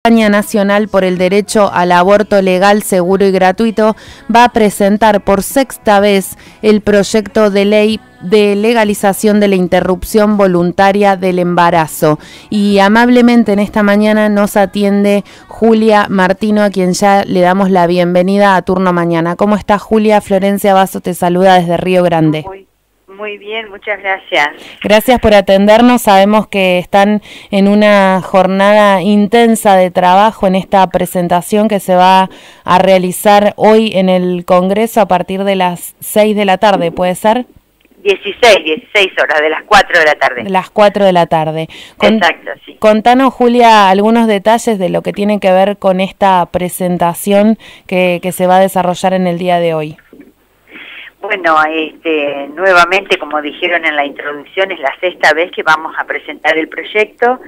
Campaña Nacional por el Derecho al Aborto Legal, Seguro y Gratuito va a presentar por sexta vez el proyecto de ley de legalización de la interrupción voluntaria del embarazo. Y amablemente en esta mañana nos atiende Julia Martino, a quien ya le damos la bienvenida a Turno Mañana. ¿Cómo está, Julia? Florencia Basso te saluda desde Río Grande. Muy bien, muchas gracias. Gracias por atendernos. Sabemos que están en una jornada intensa de trabajo en esta presentación que se va a realizar hoy en el Congreso a partir de las 6 de la tarde, ¿puede ser? 16 horas, de las 4 de la tarde. De las 4 de la tarde. Exacto, sí. Contanos, Julia, algunos detalles de lo que tiene que ver con esta presentación que se va a desarrollar en el día de hoy. Bueno, nuevamente, como dijeron en la introducción, es la sexta vez que vamos a presentar el proyecto.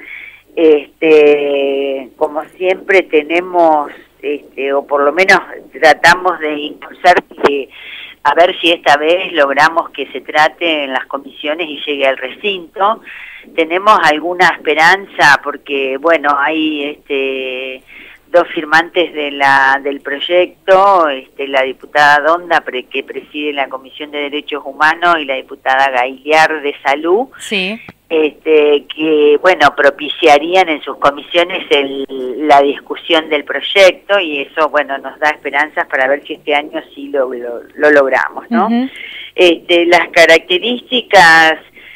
Como siempre tenemos, o por lo menos tratamos de impulsar a ver si esta vez logramos que se trate en las comisiones y llegue al recinto. Tenemos alguna esperanza porque, bueno, hay dos firmantes del proyecto, la diputada Donda, que preside la Comisión de Derechos Humanos, y la diputada Gailiar de Salud, sí. Que, bueno, propiciarían en sus comisiones la discusión del proyecto, y eso, bueno, nos da esperanzas para ver si este año sí lo logramos, ¿no? Las características,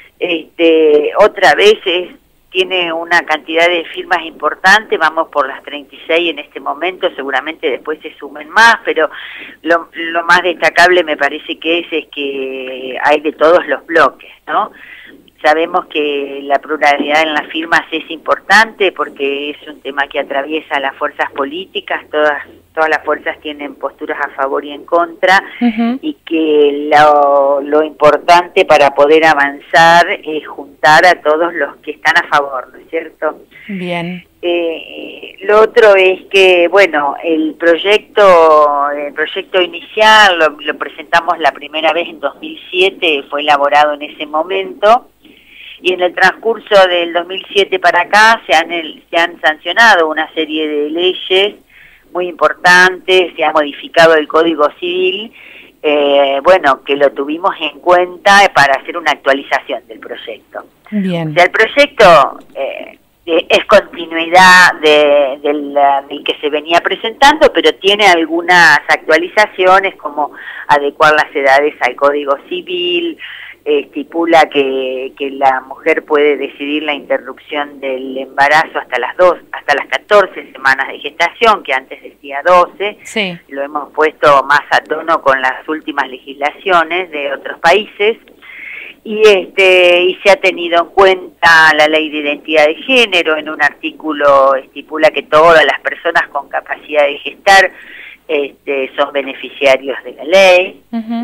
otra vez tiene una cantidad de firmas importante, vamos por las 36 en este momento, seguramente después se sumen más, pero lo más destacable me parece que es que hay de todos los bloques, ¿no? Sabemos que la pluralidad en las firmas es importante porque es un tema que atraviesa las fuerzas políticas, todas las fuerzas tienen posturas a favor y en contra, y que lo importante para poder avanzar es juntar a todos los que están a favor, ¿no es cierto? Bien. Lo otro es que, bueno, el proyecto inicial lo presentamos la primera vez en 2007, fue elaborado en ese momento, y en el transcurso del 2007 para acá se han sancionado una serie de leyes muy importantes, se ha modificado el Código Civil, bueno, que lo tuvimos en cuenta para hacer una actualización del proyecto. Bien. O sea, el proyecto es continuidad del que se venía presentando, pero tiene algunas actualizaciones, como adecuar las edades al Código Civil, estipula que la mujer puede decidir la interrupción del embarazo hasta las 14 semanas de gestación, que antes decía 12. Sí. Lo hemos puesto más a tono con las últimas legislaciones de otros países, y se ha tenido en cuenta la Ley de Identidad de Género. En un artículo estipula que todas las personas con capacidad de gestar son beneficiarios de la ley.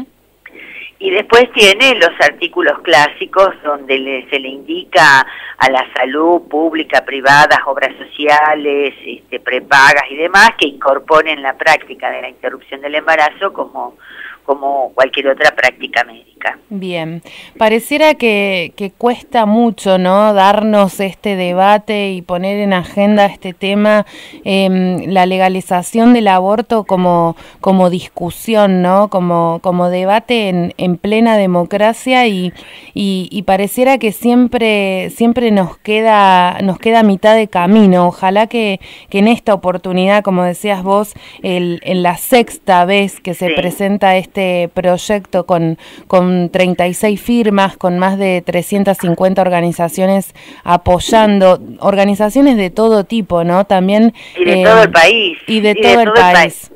Y después tiene los artículos clásicos donde se le indica a la salud pública, privada, obras sociales, prepagas y demás, que incorporen la práctica de la interrupción del embarazo como cualquier otra práctica médica. Bien, pareciera que cuesta mucho, ¿no?, darnos este debate y poner en agenda este tema, la legalización del aborto como discusión, ¿no?, como debate en plena democracia, y pareciera que siempre nos queda a mitad de camino. Ojalá que en esta oportunidad, como decías vos, en la sexta vez que se presenta este proyecto con 36 firmas, con más de 350 organizaciones apoyando, organizacionas de todo tipo, ¿no? También y de todo el país. Y de todo el país.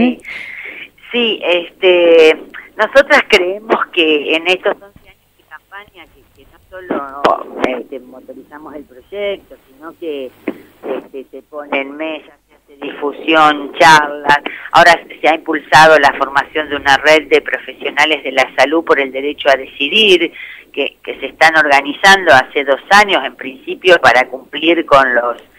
Sí, nosotras creemos que en estos 11 años de campaña, que no solo motorizamos el proyecto, sino que se ponen mesas, difusión, charlas. Ahora se ha impulsado la formación de una red de profesionales de la salud por el derecho a decidir, que se están organizando hace 2 años, en principio, para cumplir con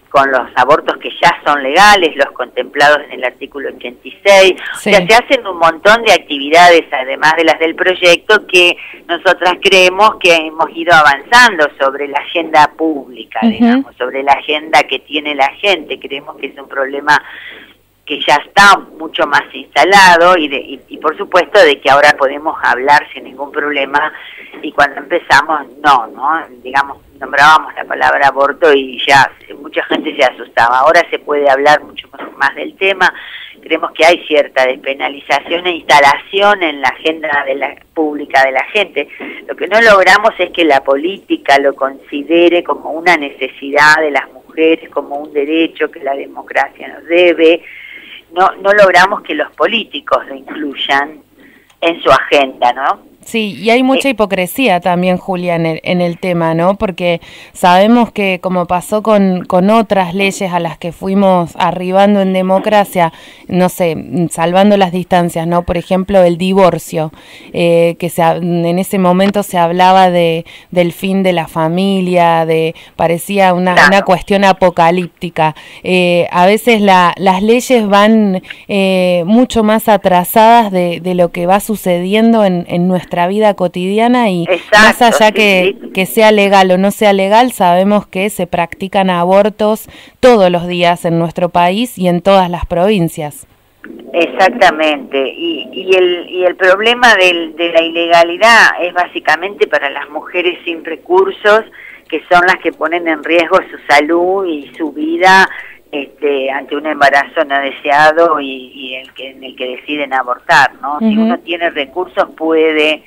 con los abortos que ya son legales, los contemplados en el artículo 86. Sí. O sea, se hacen un montón de actividades, además de las del proyecto, que nosotras creemos que hemos ido avanzando sobre la agenda pública, digamos, sobre la agenda que tiene la gente. Creemos que es un problema que ya está mucho más instalado y por supuesto de que ahora podemos hablar sin ningún problema, y cuando empezamos digamos, nombrábamos la palabra aborto y ya mucha gente se asustaba. Ahora se puede hablar mucho más del tema. Creemos que hay cierta despenalización e instalación en la agenda pública de la gente. Lo que no logramos es que la política lo considere como una necesidad de las mujeres, como un derecho que la democracia nos debe. No logramos que los políticos lo incluyan en su agenda, ¿no? Sí, y hay mucha hipocresía también, Julia, en el tema, ¿no? Porque sabemos que, como pasó con otras leyes a las que fuimos arribando en democracia, no sé, salvando las distancias, ¿no? Por ejemplo, el divorcio, que en ese momento se hablaba del fin de la familia, parecía una cuestión apocalíptica. A veces las leyes van mucho más atrasadas de lo que va sucediendo en nuestra vida cotidiana, y más allá que sea legal o no sea legal, sabemos que se practican abortos todos los días en nuestro país y en todas las provincias. Exactamente, y el problema de la ilegalidad es básicamente para las mujeres sin recursos, que son las que ponen en riesgo su salud y su vida ante un embarazo no deseado y en el que deciden abortar, ¿no? Si uno tiene recursos puede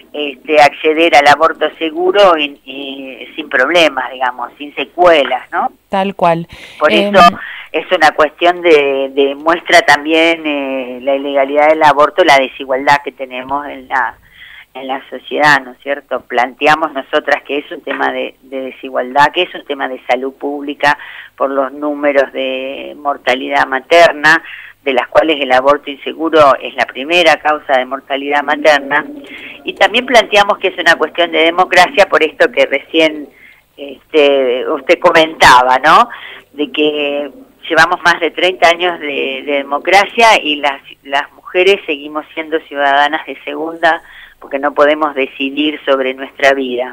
acceder al aborto seguro sin problemas, digamos, sin secuelas, ¿no? Tal cual. Por eso es una cuestión de muestra también la ilegalidad del aborto, la desigualdad que tenemos en la sociedad, ¿no es cierto? Planteamos nosotras que es un tema de desigualdad, que es un tema de salud pública por los números de mortalidad materna, de las cuales el aborto inseguro es la primera causa de mortalidad materna, y también planteamos que es una cuestión de democracia, por esto que recién usted comentaba, ¿no? De que llevamos más de 30 años de democracia y las mujeres seguimos siendo ciudadanas de segunda, porque no podemos decidir sobre nuestra vida.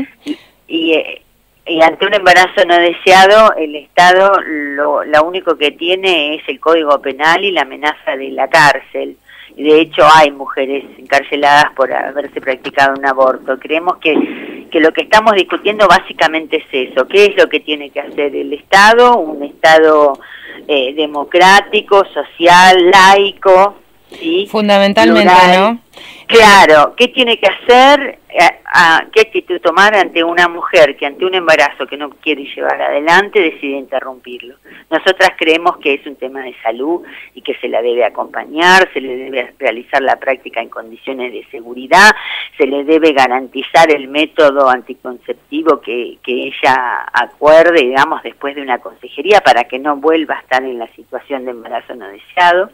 Y ante un embarazo no deseado, el Estado lo único que tiene es el Código Penal y la amenaza de la cárcel. Y de hecho hay mujeres encarceladas por haberse practicado un aborto. Creemos que lo que estamos discutiendo básicamente es eso. ¿Qué es lo que tiene que hacer el Estado? Un Estado democrático, social, laico, ¿sí? Fundamentalmente, plural, ¿no? Claro, ¿qué tiene que hacer? ¿Qué actitud tomar ante una mujer que ante un embarazo que no quiere llevar adelante decide interrumpirlo? Nosotras creemos que es un tema de salud y que se la debe acompañar, se le debe realizar la práctica en condiciones de seguridad, se le debe garantizar el método anticonceptivo que ella acuerde, digamos, después de una consejería, para que no vuelva a estar en la situación de embarazo no deseado.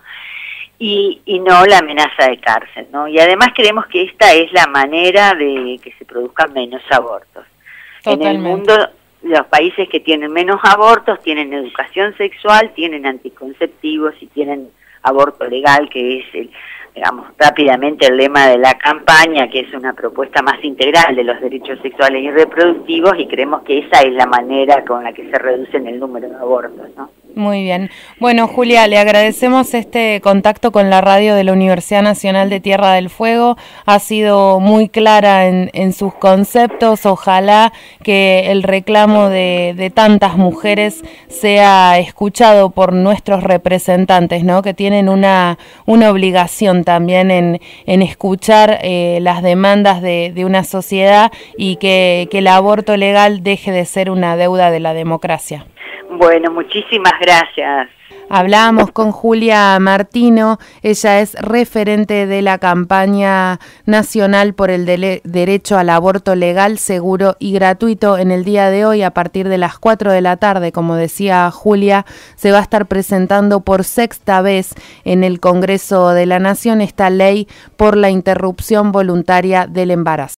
Y no la amenaza de cárcel, ¿no? Y además creemos que esta es la manera de que se produzcan menos abortos. Totalmente. En el mundo, los países que tienen menos abortos tienen educación sexual, tienen anticonceptivos y tienen aborto legal, que es digamos, rápidamente el lema de la campaña, que es una propuesta más integral de los derechos sexuales y reproductivos, y creemos que esa es la manera con la que se reducen el número de abortos, ¿no? Muy bien. Bueno, Julia, le agradecemos este contacto con la radio de la Universidad Nacional de Tierra del Fuego. Ha sido muy clara en sus conceptos. Ojalá que el reclamo de tantas mujeres sea escuchado por nuestros representantes, ¿no? Que tienen una obligación también en escuchar las demandas de una sociedad, y que el aborto legal deje de ser una deuda de la democracia. Bueno, muchísimas gracias. Hablábamos con Julia Martino, ella es referente de la campaña nacional por el derecho al aborto legal, seguro y gratuito. En el día de hoy, a partir de las 4 de la tarde, como decía Julia, se va a estar presentando por sexta vez en el Congreso de la Nación esta ley por la interrupción voluntaria del embarazo.